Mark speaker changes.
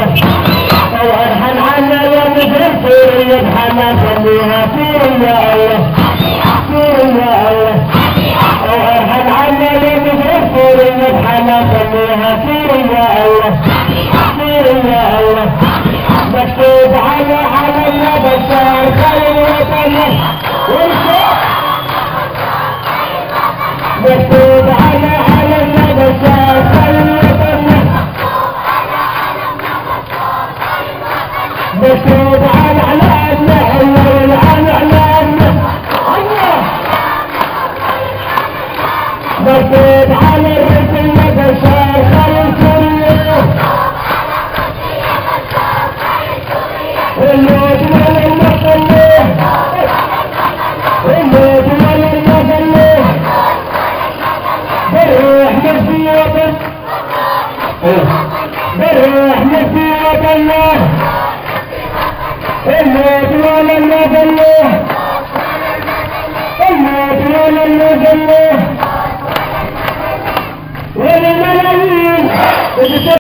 Speaker 1: وارحل على يوم سوريا بحنا خليها سوريا الله سوريا الله وارحل على يوم سوريا بحنا خليها سوريا الله سوريا الله مكتوب على علينا بشار خير وطننا مكتوب على علينا بشار خير وطننا مكتوب على علامنا الله على علامنا مكتوب على الرسل بشار خير سوريا الموت ولا المخلوق الموت ولا المخلوق بروح نفسي وطن بروح نفسي وطن الموت ولا المخلوق الموت ولا المخلوق ولا الملايين